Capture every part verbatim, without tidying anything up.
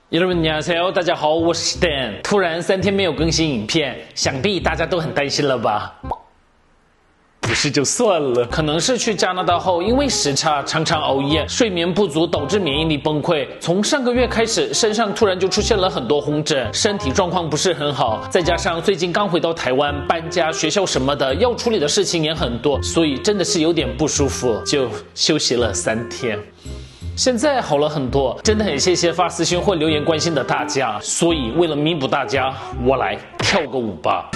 여러분 안녕하세요，大家好，我是 Dan。突然三天没有更新影片，想必大家都很担心了吧？不是就算了，可能是去加拿大后，因为时差，常常熬夜，睡眠不足导致免疫力崩溃。从上个月开始，身上突然就出现了很多红疹，身体状况不是很好。再加上最近刚回到台湾，搬家、学校什么的，要处理的事情也很多，所以真的是有点不舒服，就休息了三天。现在好了很多，真的很谢谢发私信或留言关心的大家，所以为了弥补大家，我来跳个舞吧。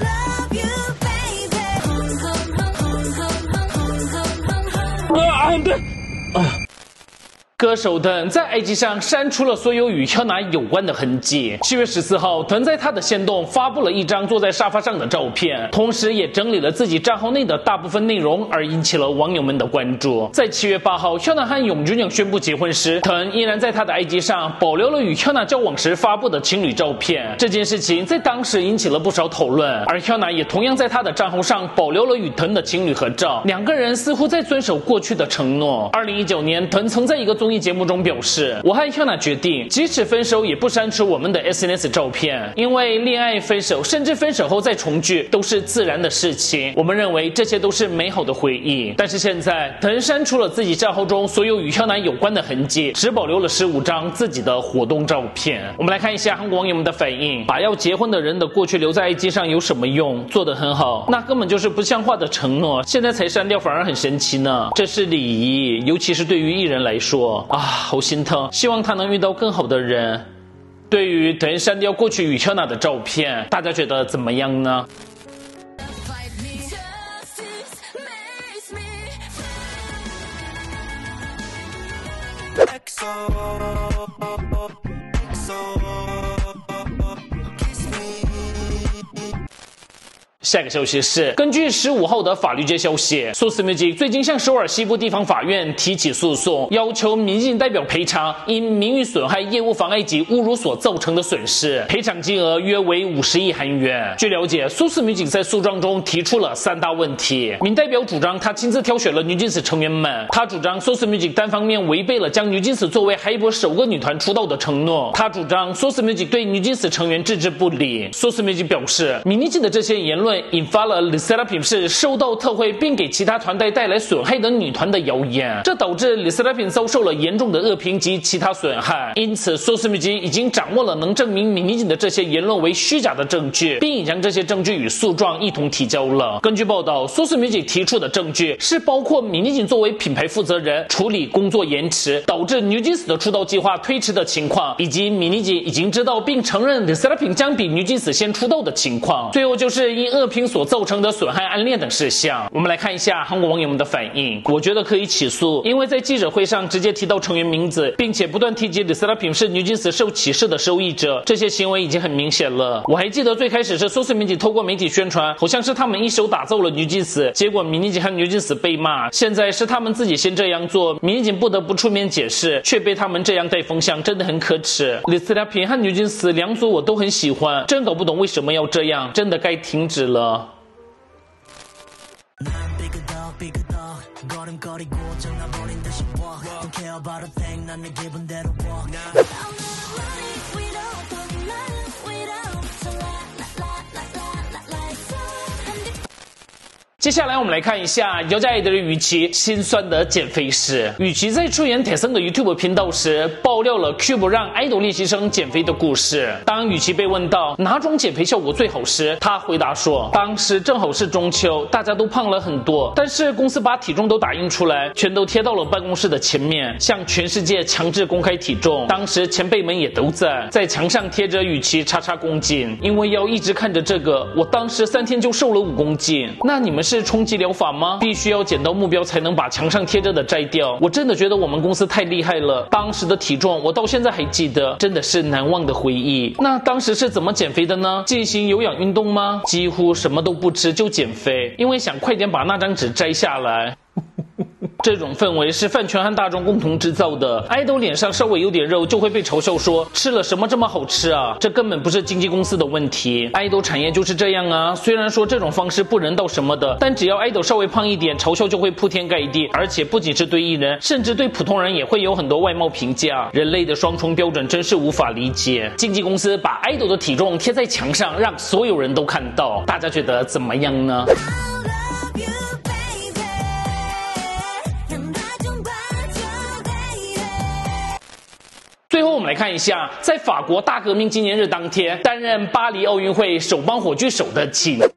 啊，对，啊。歌手等在 I G 上删除了所有与肖娜有关的痕迹。七月十四号，团在他的限动发布了一张坐在沙发上的照片，同时也整理了自己账号内的大部分内容，而引起了网友们的关注。在七月八号，肖娜和永俊永宣布结婚时，团依然在他的 I G 上保留了与肖娜交往时发布的情侣照片。这件事情在当时引起了不少讨论，而肖娜也同样在他的账号上保留了与团的情侣合照，两个人似乎在遵守过去的承诺。二零一九年，团曾在一个综艺节目中表示，我和肖娜决定即使分手也不删除我们的 S N S 照片，因为恋爱、分手甚至分手后再重聚都是自然的事情，我们认为这些都是美好的回忆。但是现在团删除了自己账号中所有与肖娜有关的痕迹，只保留了十五张自己的活动照片。我们来看一下韩国网友们的反应，把要结婚的人的过去留在 I G 上有什么用？做得很好，那根本就是不像话的承诺，现在才删掉反而很神奇呢。这是礼仪，尤其是对于艺人来说啊，好心疼，希望他能遇到更好的人。对于团删掉过去与肖娜的照片，大家觉得怎么样呢？下一个消息是，根据十五号的法律界消息，Source Music最近向首尔西部地方法院提起诉讼，要求民进代表赔偿因名誉损害、业务妨碍及侮辱所造成的损失，赔偿金额约为五十亿韩元。据了解，Source Music在诉状中提出了三大问题。民代表主张他亲自挑选了女金丝成员们，他主张 Source Music 单方面违背了将女金丝作为海博首个女团出道的承诺，他主张 Source Music 对女金丝成员置之不理。Source Music 表示，米妮记的这些言论引发了 Le Sserafim 是受到特惠并给其他团队带来损害的女团的谣言，这导致 Le Sserafim 遭受了严重的恶评及其他损害。因此 Source Music 已经掌握了能证明米妮锦的这些言论为虚假的证据，并已将这些证据与诉状一同提交了。根据报道， Source Music 提出的证据是包括米妮锦作为品牌负责人处理工作延迟，导致 NewJeans 的出道计划推迟的情况，以及米妮锦已经知道并承认 Le Sserafim 将比 NewJeans 先出道的情况。最后就是因恶评所造成的损害案例等事项。我们来看一下韩国网友们的反应。我觉得可以起诉，因为在记者会上直接提到成员名字，并且不断提及 Le Sserafim 是女金丝受歧视的受益者，这些行为已经很明显了。我还记得最开始是 Source Music 透过媒体宣传，好像是他们一手打造了女金丝，结果米妮锦和女金丝被骂，现在是他们自己先这样做，米妮锦不得不出面解释，却被他们这样带风向，真的很可耻。Le Sserafim 和女金丝两组我都很喜欢，真搞不懂为什么要这样，真的该停止了。接下来我们来看一下姚家爱的雨琦心酸的减肥史。雨琦在出演铁森的 YouTube 频道时，爆料了 Cube 让爱豆练习生减肥的故事。当雨琦被问到哪种减肥效果最好时，她回答说，当时正好是中秋，大家都胖了很多，但是公司把体重都打印出来，全都贴到了办公室的前面，向全世界强制公开体重。当时前辈们也都在，在墙上贴着雨琦叉叉公斤，因为要一直看着这个，我当时三天就瘦了五公斤。那你们是冲击疗法吗？必须要减到目标才能把墙上贴着的摘掉。我真的觉得我们公司太厉害了，当时的体重我到现在还记得，真的是难忘的回忆。那当时是怎么减肥的呢？进行有氧运动吗？几乎什么都不吃就减肥，因为想快点把那张纸摘下来。 这种氛围是饭圈和大众共同制造的。爱豆脸上稍微有点肉就会被嘲笑说吃了什么这么好吃啊，这根本不是经纪公司的问题。爱豆产业就是这样啊，虽然说这种方式不人道什么的，但只要爱豆稍微胖一点，嘲笑就会铺天盖地，而且不仅是对艺人，甚至对普通人也会有很多外貌评价。人类的双重标准真是无法理解。经纪公司把爱豆的体重贴在墙上，让所有人都看到，大家觉得怎么样呢？最后我们来看一下，在法国大革命纪念日当天，担任巴黎奥运会手帮火炬手的请